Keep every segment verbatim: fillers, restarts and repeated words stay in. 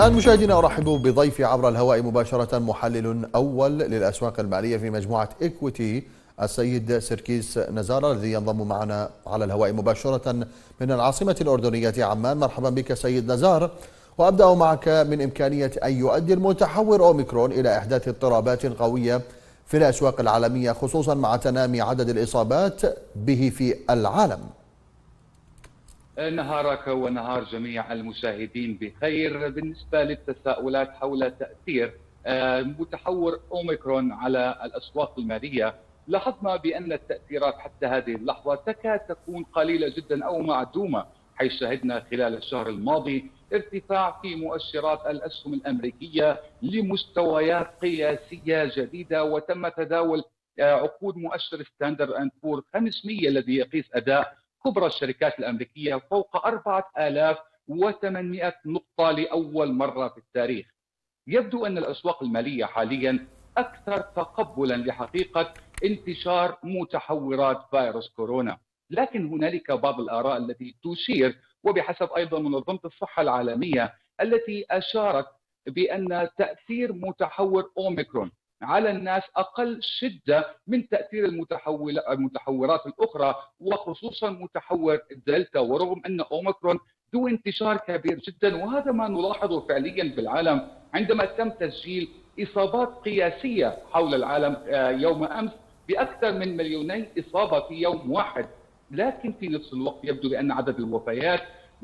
الآن مشاهدينا أرحب بضيفي عبر الهواء مباشرة محلل أول للأسواق المالية في مجموعة إيكويتي السيد سيركيس نزار الذي ينضم معنا على الهواء مباشرة من العاصمة الأردنية عمان. مرحبا بك سيد نزار، وأبدأ معك من إمكانية أن يؤدي المتحور أوميكرون إلى إحداث اضطرابات قوية في الأسواق العالمية خصوصا مع تنامي عدد الإصابات به في العالم. نهارك ونهار جميع المشاهدين بخير. بالنسبة للتساؤلات حول تأثير متحور أوميكرون على الأسواق المالية، لاحظنا بأن التأثيرات حتى هذه اللحظة تكاد تكون قليلة جدا أو معدومة، حيث شهدنا خلال الشهر الماضي ارتفاع في مؤشرات الأسهم الأمريكية لمستويات قياسية جديدة، وتم تداول عقود مؤشر ستاندرد أند بور خمسمئة الذي يقيس أداء كبرى الشركات الأمريكية فوق أربعة آلاف وثمانمئة نقطة لأول مرة في التاريخ. يبدو أن الأسواق المالية حاليا أكثر تقبلا لحقيقة انتشار متحورات فيروس كورونا، لكن هنالك بعض الآراء التي تشير، وبحسب أيضا منظمة الصحة العالمية التي أشارت بأن تأثير متحور أوميكرون على الناس أقل شدة من تأثير المتحورات الأخرى، وخصوصا متحور الدلتا، ورغم أن أوميكرون ذو انتشار كبير جدا. وهذا ما نلاحظه فعليا بالعالم عندما تم تسجيل إصابات قياسية حول العالم يوم أمس بأكثر من مليوني إصابة في يوم واحد، لكن في نفس الوقت يبدو بأن عدد الوفيات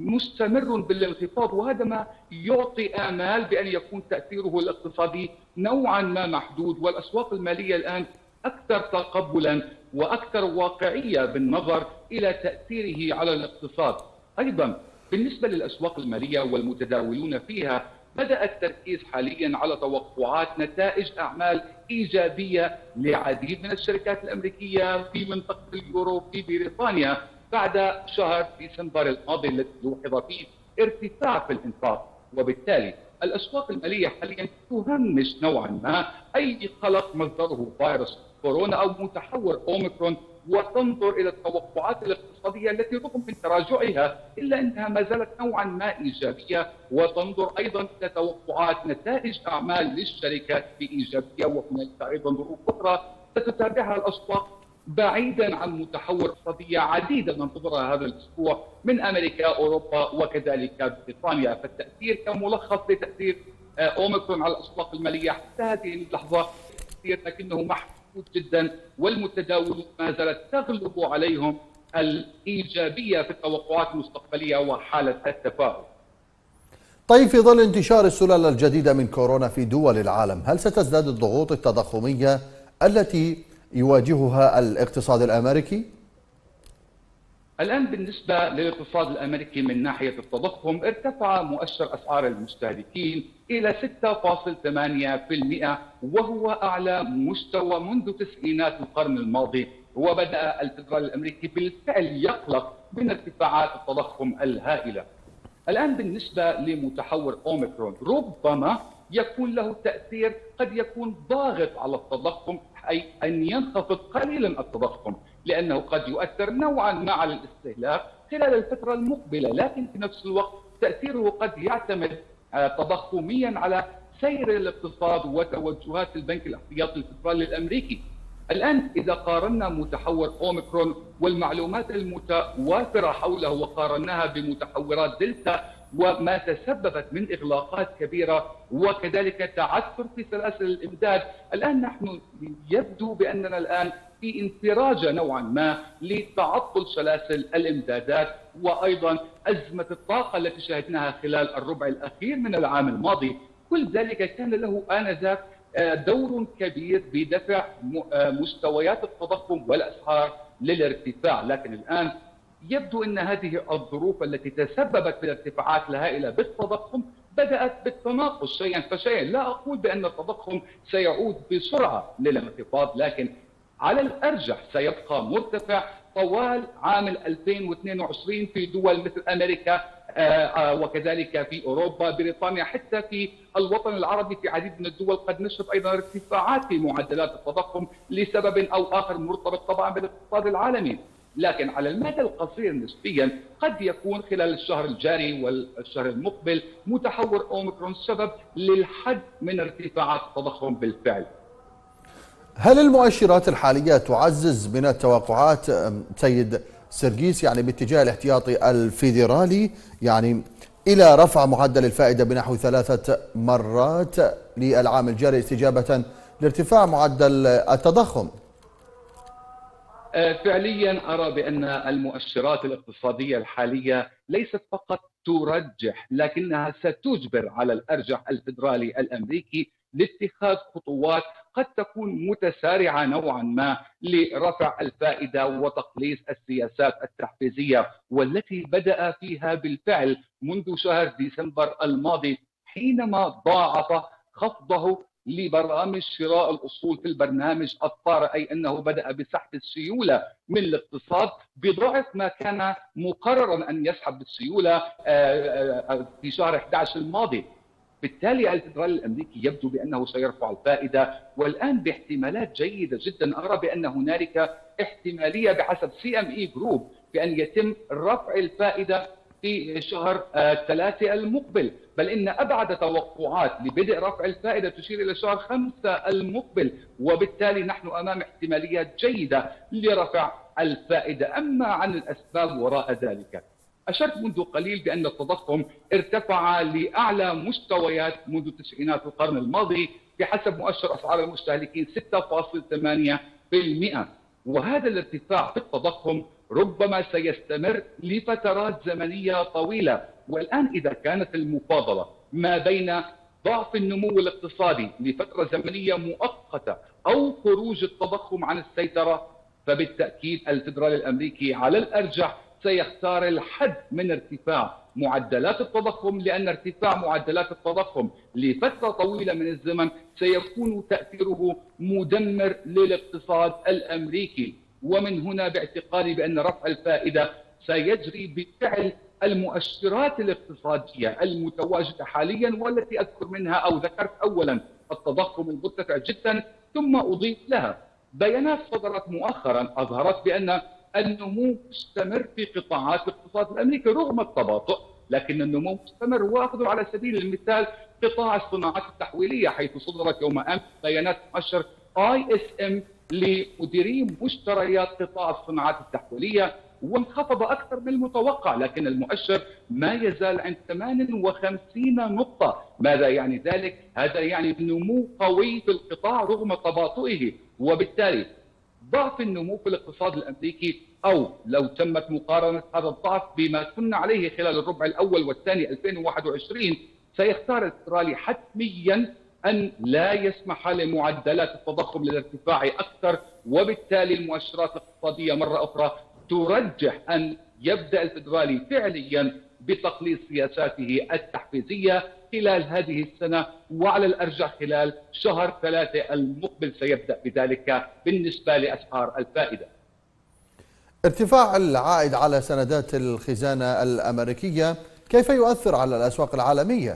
مستمر بالانخفاض، وهذا ما يعطي آمال بأن يكون تأثيره الاقتصادي نوعا ما محدود. والأسواق المالية الآن أكثر تقبلا وأكثر واقعية بالنظر إلى تأثيره على الاقتصاد. أيضا بالنسبة للأسواق المالية والمتداولون فيها، بدأ التركيز حاليا على توقعات نتائج أعمال إيجابية لعديد من الشركات الأمريكية في منطقة اليورو في بريطانيا بعد شهر ديسمبر الماضي الذي لوحظ فيه ارتفاع في الانفاق، وبالتالي الأسواق المالية حاليا تهمش نوعا ما أي قلق مصدره فيروس كورونا أو متحور أوميكرون، وتنظر إلى التوقعات الاقتصادية التي رغم من تراجعها إلا أنها ما زالت نوعا ما إيجابية، وتنظر أيضا إلى توقعات نتائج أعمال للشركات بإيجابية. وهناك أيضا ظروف أخرى ستتابعها الأسواق بعيدا عن متحور اقتصادية عديدة ننتظرها هذا الأسبوع من أمريكا، أوروبا، وكذلك بريطانيا. فالتأثير كملخص لتأثير أوميكرون على الأسواق المالية حتى هذه اللحظة لكنه محدود جدا، والمتداولون ما زالت تغلب عليهم الإيجابية في التوقعات المستقبلية وحالة التفاؤل. طيب، في ظل انتشار السلالة الجديدة من كورونا في دول العالم، هل ستزداد الضغوط التضخمية التي يواجهها الاقتصاد الأمريكي؟ الآن بالنسبة للاقتصاد الأمريكي من ناحية التضخم، ارتفع مؤشر أسعار المستهلكين إلى ستة فاصلة ثمانية بالمئة، وهو أعلى مستوى منذ تسعينات القرن الماضي. وبدأ الفدرالي الأمريكي بالفعل يقلق من ارتفاعات التضخم الهائلة. الآن بالنسبة لمتحور أوميكرون، ربما يكون له تأثير قد يكون ضاغط على التضخم، أي أن ينخفض قليلا التضخم، لأنه قد يؤثر نوعا ما على الاستهلاك خلال الفترة المقبلة، لكن في نفس الوقت تأثيره قد يعتمد تضخميا على سير الاقتصاد وتوجهات البنك الاحتياطي الفدرالي الأمريكي. الآن إذا قارنا متحور أوميكرون والمعلومات المتوافرة حوله وقارناها بمتحورات دلتا وما تسببت من إغلاقات كبيرة وكذلك تعثر في سلاسل الإمداد، الآن نحن يبدو بأننا الآن في انفراجة نوعا ما لتعطل سلاسل الإمدادات، وأيضا أزمة الطاقة التي شاهدناها خلال الربع الأخير من العام الماضي. كل ذلك كان له آنذاك دور كبير بدفع مستويات التضخم والأسعار للارتفاع، لكن الآن يبدو أن هذه الظروف التي تسببت في الارتفاعات الهائلة بالتضخم بدأت بالتناقص شيئا فشيئا. لا أقول بأن التضخم سيعود بسرعة للانخفاض، لكن على الأرجح سيبقى مرتفع طوال عام ألفين واثنين وعشرين في دول مثل أمريكا وكذلك في أوروبا، بريطانيا، حتى في الوطن العربي في عديد من الدول قد نشهد أيضا ارتفاعات في معدلات التضخم لسبب أو آخر مرتبط طبعا بالاقتصاد العالمي. لكن على المدى القصير نسبيا قد يكون خلال الشهر الجاري والشهر المقبل متحور أوميكرون سبب للحد من ارتفاعات التضخم بالفعل. هل المؤشرات الحالية تعزز من التوقعات سيد سرجيس يعني باتجاه الاحتياطي الفيدرالي يعني إلى رفع معدل الفائدة بنحو ثلاثة مرات للعام الجاري استجابة لارتفاع معدل التضخم؟ فعليا أرى بأن المؤشرات الاقتصادية الحالية ليست فقط ترجح لكنها ستجبر على الأرجح الفيدرالي الأمريكي لاتخاذ خطوات قد تكون متسارعة نوعا ما لرفع الفائدة وتقليص السياسات التحفيزية والتي بدأ فيها بالفعل منذ شهر ديسمبر الماضي حينما ضاعف خفضه لبرامج شراء الأصول في البرنامج الطارئ، أي أنه بدأ بسحب السيولة من الاقتصاد بضعف ما كان مقررا أن يسحب السيولة في شهر أحد عشر الماضي. بالتالي الفدرالي الأمريكي يبدو بأنه سيرفع الفائدة والآن باحتمالات جيدة جدا. أرى بأن هنالك احتمالية بحسب سي ام اي جروب بأن يتم رفع الفائدة في شهر ثلاثة المقبل، بل إن أبعد توقعات لبدء رفع الفائدة تشير إلى شهر خمسة المقبل، وبالتالي نحن أمام احتماليات جيدة لرفع الفائدة. أما عن الأسباب وراء ذلك، أشرت منذ قليل بأن التضخم ارتفع لأعلى مستويات منذ تسعينات القرن الماضي بحسب مؤشر أسعار المستهلكين ستة فاصلة ثمانية بالمئة، وهذا الارتفاع في التضخم ربما سيستمر لفترات زمنية طويلة. والآن إذا كانت المفاضلة ما بين ضعف النمو الاقتصادي لفترة زمنية مؤقتة أو خروج التضخم عن السيطرة، فبالتأكيد الفدرالي الأمريكي على الأرجح سيختار الحد من ارتفاع معدلات التضخم، لأن ارتفاع معدلات التضخم لفترة طويلة من الزمن سيكون تأثيره مدمر للاقتصاد الأمريكي. ومن هنا باعتقادي بأن رفع الفائدة سيجري بفعل المؤشرات الاقتصادية المتواجدة حاليا، والتي أذكر منها أو ذكرت أولا التضخم المرتفع جدا، ثم أضيف لها بيانات صدرت مؤخرا أظهرت بأن النمو مستمر في قطاعات الاقتصاد الأمريكي رغم التباطؤ، لكن النمو مستمر. وأخذ على سبيل المثال قطاع الصناعات التحويلية، حيث صدرت يوم أمس بيانات مؤشر آي إس إم لمديري مشتريات قطاع الصناعات التحويلية وانخفض أكثر من المتوقع، لكن المؤشر ما يزال عند ثمانية وخمسين نقطة. ماذا يعني ذلك؟ هذا يعني نمو قوي في القطاع رغم تباطؤه، وبالتالي ضعف النمو في الاقتصاد الأمريكي، أو لو تمت مقارنة هذا الضعف بما كنا عليه خلال الربع الأول والثاني ألفين وواحد وعشرين، سيختار الفدرالي حتميا أن لا يسمح لمعدلات التضخم للارتفاع أكثر، وبالتالي المؤشرات الاقتصادية مرة أخرى ترجح أن يبدأ الفدرالي فعليا بتقليص سياساته التحفيزية خلال هذه السنة، وعلى الأرجح خلال شهر ثلاثة المقبل سيبدأ بذلك بالنسبة لأسعار الفائدة. ارتفاع العائد على سندات الخزانة الأمريكية كيف يؤثر على الأسواق العالمية؟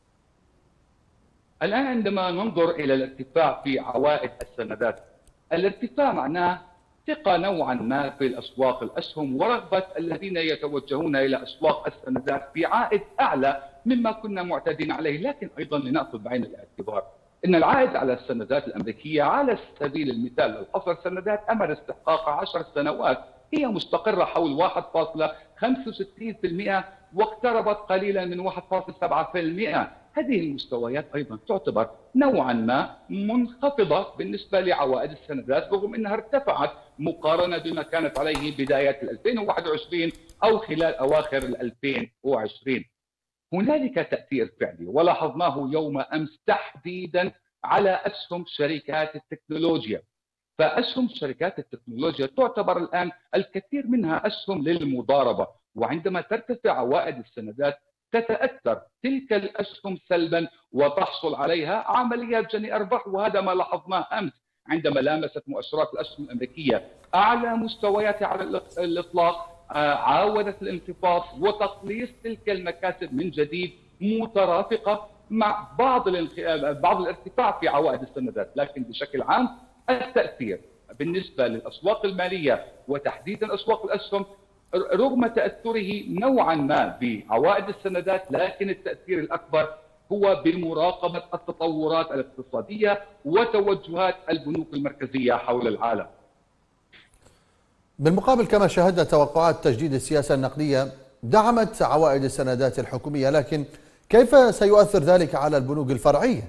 الآن عندما ننظر إلى الارتفاع في عوائد السندات، الارتفاع معناه ثقة نوعا ما في الأسواق الأسهم ورغبة الذين يتوجهون إلى أسواق السندات بعائد أعلى مما كنا معتادين عليه. لكن أيضا لنأخذ بعين الاعتبار أن العائد على السندات الأمريكية على سبيل المثال الحصر سندات أمر استحقاق عشر سنوات هي مستقرة حول واحد فاصلة خمسة وستين بالمئة واقتربت قليلا من واحد فاصلة سبعة بالمئة. هذه المستويات أيضا تعتبر نوعا ما منخفضة بالنسبة لعوائد السندات رغم أنها ارتفعت مقارنة بما كانت عليه بداية ألفين وواحد وعشرين أو خلال أواخر ألفين وعشرين. هنالك تأثير فعلي ولاحظناه يوم أمس تحديدا على أسهم شركات التكنولوجيا. فأسهم شركات التكنولوجيا تعتبر الآن الكثير منها أسهم للمضاربة، وعندما ترتفع عوائد السندات تتأثر تلك الأسهم سلبا وتحصل عليها عمليات جني أرباح، وهذا ما لاحظناه أمس عندما لامست مؤشرات الأسهم الأمريكية أعلى مستوياتها على الإطلاق، عاودت الانخفاض وتقليص تلك المكاسب من جديد مترافقة مع بعض بعض الارتفاع في عوائد السندات. لكن بشكل عام التأثير بالنسبة للأسواق المالية وتحديدا أسواق الأسهم رغم تأثره نوعا ما بعوائد السندات، لكن التأثير الأكبر هو بمراقبة التطورات الاقتصادية وتوجهات البنوك المركزية حول العالم. بالمقابل كما شاهدنا توقعات تجديد السياسة النقدية دعمت عوائد السندات الحكومية، لكن كيف سيؤثر ذلك على البنوك الفرعية؟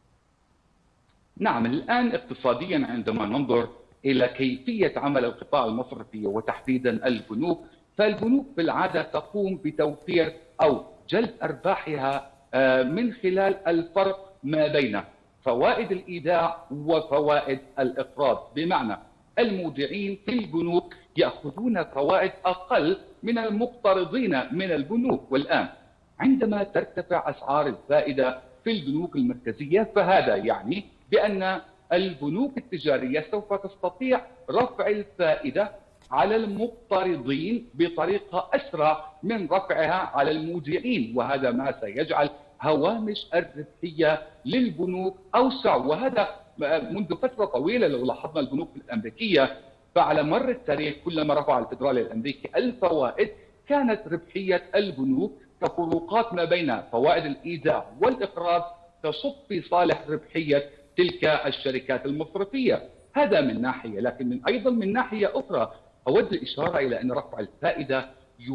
نعم، الآن اقتصاديا عندما ننظر إلى كيفية عمل القطاع المصرفي وتحديدا البنوك، فالبنوك بالعادة تقوم بتوفير أو جلب أرباحها من خلال الفرق ما بين فوائد الإيداع وفوائد الإقراض، بمعنى المودعين في البنوك يأخذون فوائد أقل من المقترضين من البنوك. والآن عندما ترتفع أسعار الفائدة في البنوك المركزية فهذا يعني بأن البنوك التجارية سوف تستطيع رفع الفائدة على المقترضين بطريقة أسرع من رفعها على المودعين، وهذا ما سيجعل هوامش الربحية للبنوك أوسع. وهذا منذ فترة طويلة لو لاحظنا البنوك الأمريكية فعلى مر التاريخ كلما رفع الفدرالي الأمريكي الفوائد كانت ربحية البنوك كفروقات ما بين فوائد الإيداع والإقراض تصب في صالح ربحية تلك الشركات المصرفية. هذا من ناحية، لكن من أيضا من ناحية أخرى أود الإشارة إلى أن رفع الفائدة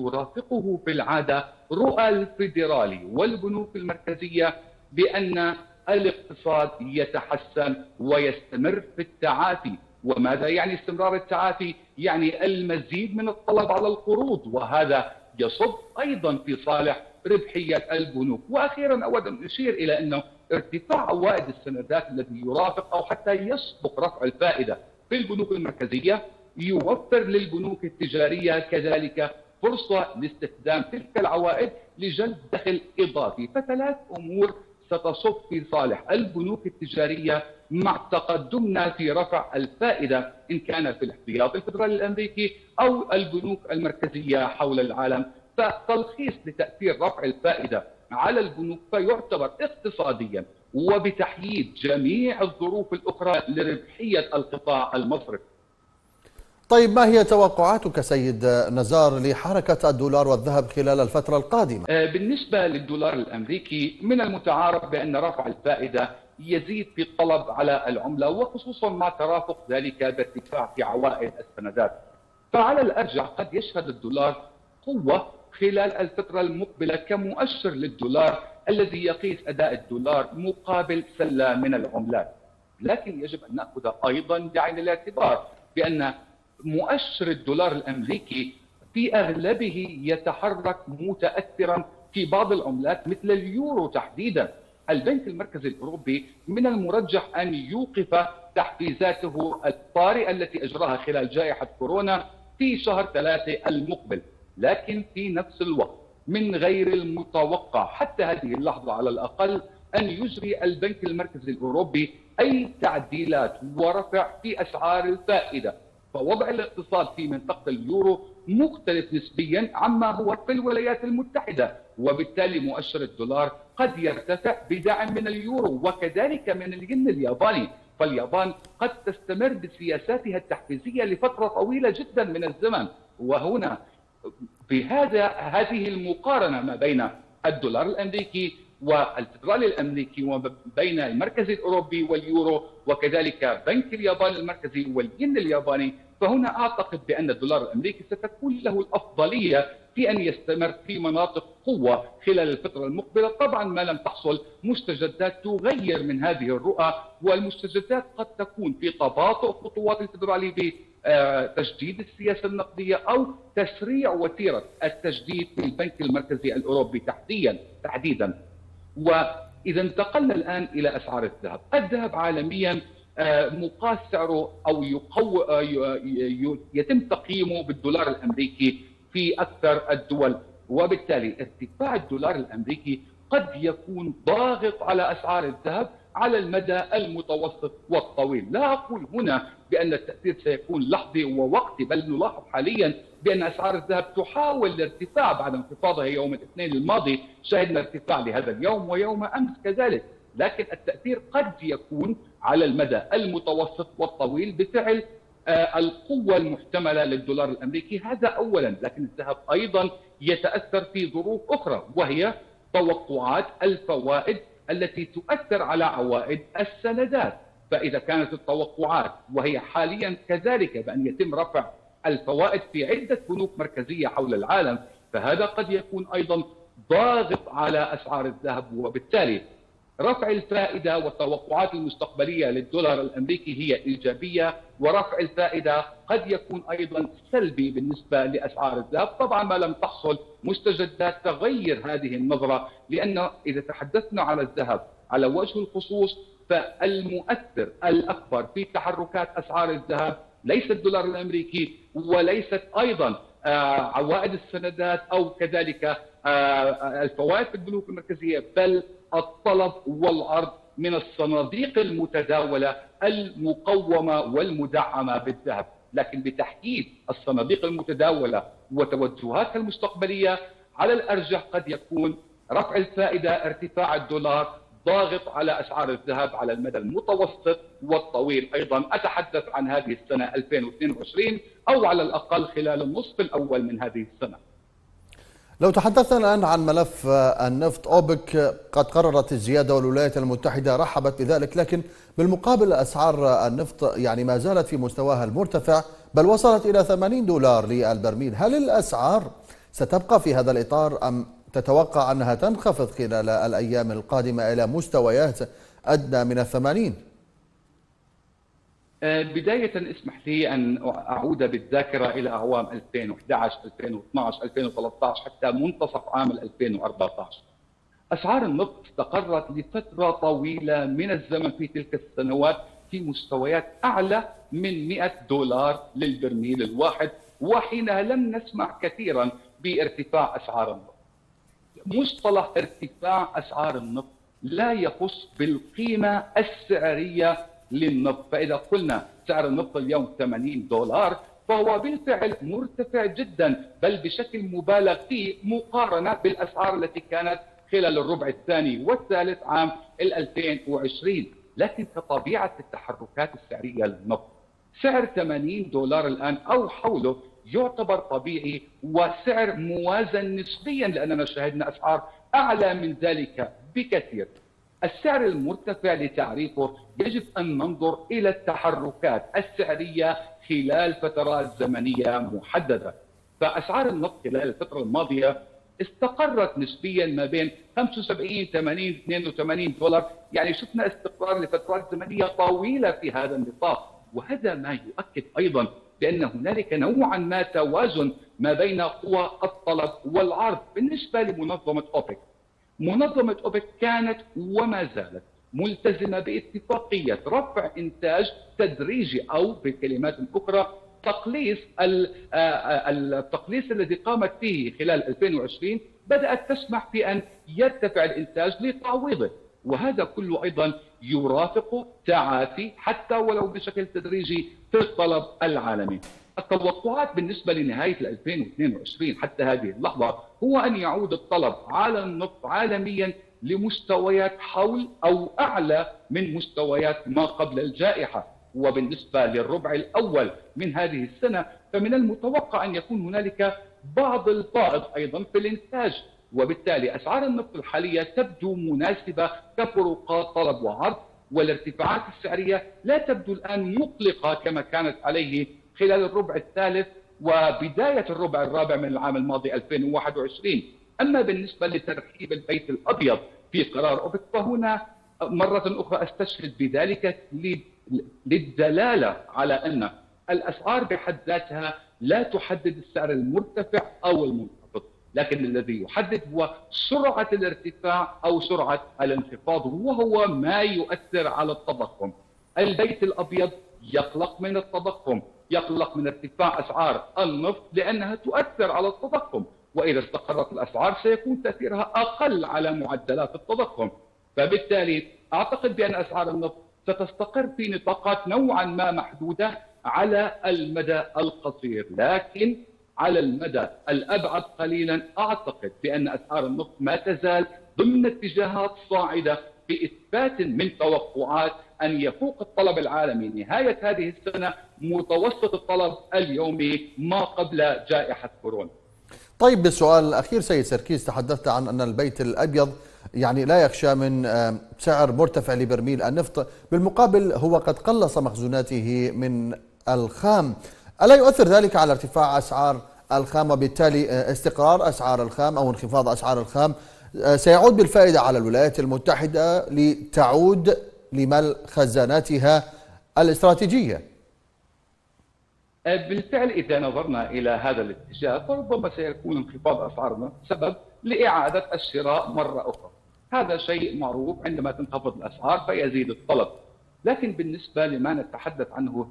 يرافقه في العادة رؤى الفيدرالي والبنوك المركزية بأن الاقتصاد يتحسن ويستمر في التعافي. وماذا يعني استمرار التعافي؟ يعني المزيد من الطلب على القروض، وهذا يصب أيضا في صالح ربحية البنوك. وأخيرا أود أن أشير إلى أنه ارتفاع عوائد السندات الذي يرافق أو حتى يسبق رفع الفائدة في البنوك المركزية يوفر للبنوك التجارية كذلك فرصة لاستخدام تلك العوائد لجلب دخل إضافي. فثلاث أمور ستصب في صالح البنوك التجارية مع تقدمنا في رفع الفائدة إن كان في الاحتياطي الفدرالي الأمريكي أو البنوك المركزية حول العالم. فتلخيص لتأثير رفع الفائدة على البنوك فيعتبر اقتصاديا وبتحييد جميع الظروف الأخرى لربحية القطاع المصرفي. طيب ما هي توقعاتك سيد نزار لحركة الدولار والذهب خلال الفترة القادمة؟ بالنسبة للدولار الأمريكي من المتعارف بأن رفع الفائدة يزيد في الطلب على العملة، وخصوصا مع ترافق ذلك بارتفاع في عوائد السندات. فعلى الأرجح قد يشهد الدولار قوة خلال الفترة المقبلة كمؤشر للدولار الذي يقيس أداء الدولار مقابل سلة من العملات. لكن يجب أن نأخذ أيضا بعين الاعتبار بأن مؤشر الدولار الأمريكي في أغلبه يتحرك متأثرا في بعض العملات مثل اليورو تحديدا. البنك المركزي الأوروبي من المرجح أن يوقف تحفيزاته الطارئة التي أجراها خلال جائحة كورونا في شهر ثلاثة المقبل، لكن في نفس الوقت من غير المتوقع حتى هذه اللحظة على الأقل أن يجري البنك المركزي الأوروبي أي تعديلات ورفع في أسعار الفائدة. فوضع الاقتصاد في منطقة اليورو مختلف نسبيا عما هو في الولايات المتحدة، وبالتالي مؤشر الدولار قد يرتفع بدعم من اليورو وكذلك من الين الياباني. فاليابان قد تستمر بسياساتها التحفيزية لفترة طويلة جدا من الزمن. وهنا في هذا هذه المقارنة ما بين الدولار الأمريكي والفدرالي الأمريكي وبين المركزي الأوروبي واليورو وكذلك بنك اليابان المركزي والين الياباني، فهنا أعتقد بأن الدولار الأمريكي ستكون له الأفضلية في أن يستمر في مناطق قوة خلال الفترة المقبلة، طبعا ما لم تحصل مستجدات تغير من هذه الرؤى. والمستجدات قد تكون في تباطؤ خطوات الفدرالي بتجديد السياسة النقدية أو تسريع وتيرة التجديد في البنك المركزي الأوروبي تحديدا تحديدا. وإذا انتقلنا الآن إلى أسعار الذهب، الذهب عالميا مقاس سعره أو يقو يتم تقييمه بالدولار الأمريكي في أكثر الدول، وبالتالي ارتفاع الدولار الأمريكي قد يكون ضاغط على أسعار الذهب على المدى المتوسط والطويل. لا أقول هنا بأن التأثير سيكون لحظي ووقتي، بل نلاحظ حاليا بأن أسعار الذهب تحاول الارتفاع بعد انخفاضها يوم الاثنين الماضي. شهدنا ارتفاع لهذا اليوم ويوم أمس كذلك، لكن التأثير قد يكون على المدى المتوسط والطويل بفعل القوة المحتملة للدولار الأمريكي، هذا أولا. لكن الذهب أيضا يتأثر في ظروف أخرى، وهي توقعات الفوائد التي تؤثر على عوائد السندات. فإذا كانت التوقعات، وهي حاليا كذلك، بأن يتم رفع الفوائد في عدة بنوك مركزية حول العالم، فهذا قد يكون أيضا ضاغط على أسعار الذهب، وبالتالي رفع الفائدة والتوقعات المستقبلية للدولار الأمريكي هي إيجابية، ورفع الفائدة قد يكون أيضا سلبي بالنسبة لأسعار الذهب، طبعا ما لم تحصل مستجدات تغير هذه النظرة. لأن إذا تحدثنا على الذهب على وجه الخصوص، فالمؤثر الأكبر في تحركات أسعار الذهب ليس الدولار الأمريكي، وليست أيضا عوائد السندات أو كذلك الفوائد في البنوك المركزية، بل الطلب والعرض من الصناديق المتداولة المقومة والمدعمة بالذهب. لكن بتحديد الصناديق المتداولة وتوجهاتها المستقبلية، على الأرجح قد يكون رفع الفائدة، ارتفاع الدولار، ضاغط على أسعار الذهب على المدى المتوسط والطويل. أيضا أتحدث عن هذه السنة ألفين واثنين وعشرين، أو على الأقل خلال النصف الأول من هذه السنة. لو تحدثنا الآن عن ملف النفط، أوبك قد قررت الزيادة والولايات المتحدة رحبت بذلك، لكن بالمقابل أسعار النفط يعني ما زالت في مستواها المرتفع، بل وصلت إلى ثمانين دولار للبرميل. هل الأسعار ستبقى في هذا الإطار أم تتوقع أنها تنخفض خلال الأيام القادمة إلى مستويات أدنى من الثمانين؟ بداية اسمح لي أن أعود بالذاكرة إلى أعوام ألفين وأحد عشر ألفين واثني عشر ألفين وثلاثة عشر حتى منتصف عام ألفين وأربعة عشر. أسعار النفط استقرت لفترة طويلة من الزمن في تلك السنوات في مستويات أعلى من مئة دولار للبرميل الواحد، وحينها لم نسمع كثيرا بارتفاع أسعار النفط. مصطلح ارتفاع أسعار النفط لا يخص بالقيمة السعرية للنفط. فإذا قلنا سعر النفط اليوم ثمانين دولار، فهو بالفعل مرتفع جدا، بل بشكل مبالغ فيه مقارنة بالأسعار التي كانت خلال الربع الثاني والثالث عام ألفين وعشرين. لكن كطبيعة التحركات السعرية للنفط، سعر ثمانين دولار الآن أو حوله يعتبر طبيعي وسعر موازن نسبيا، لأننا شاهدنا أسعار أعلى من ذلك بكثير. السعر المرتفع لتعريفه يجب أن ننظر إلى التحركات السعرية خلال فترات زمنية محددة. فأسعار النفط خلال الفترة الماضية استقرت نسبيا ما بين خمسة وسبعين ثمانين اثنين وثمانين دولار، يعني شفنا استقرار لفترات زمنية طويلة في هذا النطاق. وهذا ما يؤكد أيضا بأن هنالك نوعا ما توازن ما بين قوى الطلب والعرض بالنسبة لمنظمة أوبك. منظمة أوبك كانت وما زالت ملتزمة باتفاقية رفع إنتاج تدريجي، أو بكلمات أخرى تقليص التقليص الذي قامت به خلال ألفين وعشرين بدأت تسمح بأن يرتفع الإنتاج لتعويضه، وهذا كله أيضا يرافق تعافي حتى ولو بشكل تدريجي في الطلب العالمي. التوقعات بالنسبة لنهاية ألفين واثنين وعشرين حتى هذه اللحظة هو أن يعود الطلب على النفط عالميا لمستويات حول أو أعلى من مستويات ما قبل الجائحة. وبالنسبة للربع الأول من هذه السنة فمن المتوقع أن يكون هنالك بعض الفائض أيضا في الإنتاج، وبالتالي أسعار النفط الحالية تبدو مناسبة كفروقات طلب وعرض، والارتفاعات السعرية لا تبدو الآن مقلقة كما كانت عليه خلال الربع الثالث وبداية الربع الرابع من العام الماضي ألفين وواحد وعشرين. أما بالنسبة لترحيب البيت الأبيض في قرار أوبك، فهنا مرة أخرى أستشهد بذلك للدلالة على أن الأسعار بحد ذاتها لا تحدد السعر المرتفع أو المنخفض، لكن الذي يحدد هو سرعة الارتفاع أو سرعة الانخفاض، وهو ما يؤثر على التضخم. البيت الأبيض يقلق من التضخم، يقلق من ارتفاع أسعار النفط لأنها تؤثر على التضخم، وإذا استقرت الأسعار سيكون تأثيرها أقل على معدلات التضخم. فبالتالي أعتقد بأن أسعار النفط ستستقر في نطاقات نوعا ما محدودة على المدى القصير، لكن على المدى الأبعد قليلا أعتقد بأن أسعار النفط ما تزال ضمن اتجاهات صاعدة بإثبات من توقعات أن يفوق الطلب العالمي نهاية هذه السنة متوسط الطلب اليومي ما قبل جائحة كورونا. طيب، بالسؤال الأخير سيد سركيس، تحدثت عن أن البيت الأبيض يعني لا يخشى من سعر مرتفع لبرميل النفط، بالمقابل هو قد قلص مخزوناته من الخام. ألا يؤثر ذلك على ارتفاع أسعار الخام وبالتالي استقرار أسعار الخام أو انخفاض أسعار الخام سيعود بالفائدة على الولايات المتحدة لتعود لملء خزاناتها الاستراتيجية؟ بالفعل إذا نظرنا إلى هذا الاتجاه فربما سيكون انخفاض أسعارنا سبب لإعادة الشراء مرة أخرى. هذا شيء معروف، عندما تنخفض الأسعار فيزيد الطلب. لكن بالنسبة لما نتحدث عنه،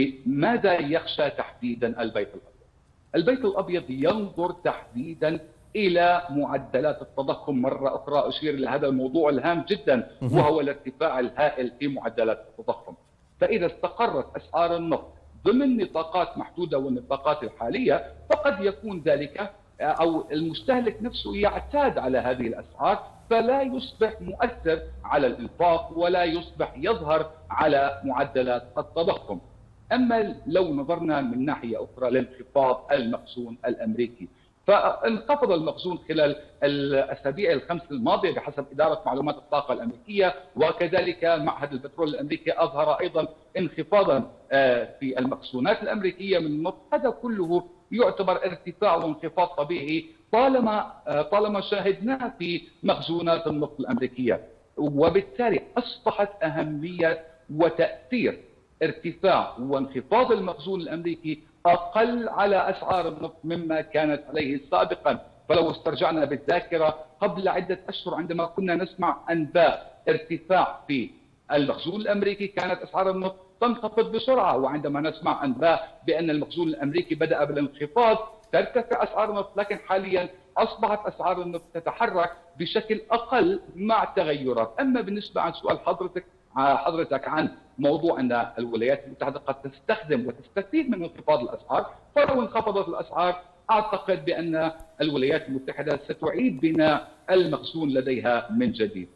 لماذا يخشى تحديدا البيت الأبيض؟ البيت الأبيض ينظر تحديدا إلى معدلات التضخم مرة أخرى. أشير لهذا الموضوع الهام جدا وهو الارتفاع الهائل في معدلات التضخم. فإذا استقرت أسعار النفط ضمن نطاقات محدودة والنطاقات الحالية فقد يكون ذلك أو المستهلك نفسه يعتاد على هذه الأسعار، فلا يصبح مؤثر على الإنفاق ولا يصبح يظهر على معدلات التضخم. أما لو نظرنا من ناحية أخرى لانخفاض المخزون الأمريكي، فانخفض المخزون خلال الأسابيع الخمس الماضية بحسب إدارة معلومات الطاقة الأمريكية، وكذلك معهد البترول الأمريكي أظهر أيضا انخفاضا في المخزونات الأمريكية من النفط. هذا كله يعتبر ارتفاع وانخفاض طبيعي طالما طالما شاهدناه في مخزونات النفط الأمريكية، وبالتالي أصبحت أهمية وتأثير ارتفاع وانخفاض المخزون الأمريكي أقل على أسعار النفط مما كانت عليه سابقا. فلو استرجعنا بالذاكرة قبل عدة أشهر عندما كنا نسمع أنباء ارتفاع في المخزون الأمريكي كانت أسعار النفط تنخفض بسرعة، وعندما نسمع أنباء بأن المخزون الأمريكي بدأ بالانخفاض ترتفع أسعار النفط. لكن حاليا أصبحت أسعار النفط تتحرك بشكل أقل مع التغيرات. أما بالنسبة عن سؤال حضرتك حضرتك عن موضوع أن الولايات المتحدة قد تستخدم وتستفيد من انخفاض الأسعار، فلو انخفضت الأسعار أعتقد بأن الولايات المتحدة ستعيد بناء المخزون لديها من جديد.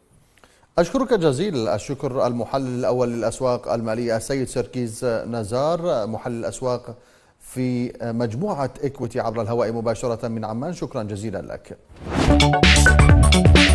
أشكرك جزيل الشكر المحلل الأول للأسواق المالية السيد سركيس نزار، محلل الأسواق في مجموعة إكويتي عبر الهواء مباشرة من عمان. شكرا جزيلا لك.